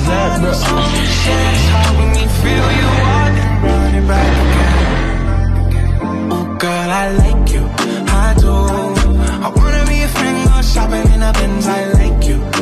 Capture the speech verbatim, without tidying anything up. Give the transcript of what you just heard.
that, bro? It's hard when you feel you want and run it back again. Oh girl, I like you, I do. I wanna be a friend, go shopping in a Benz, I like you.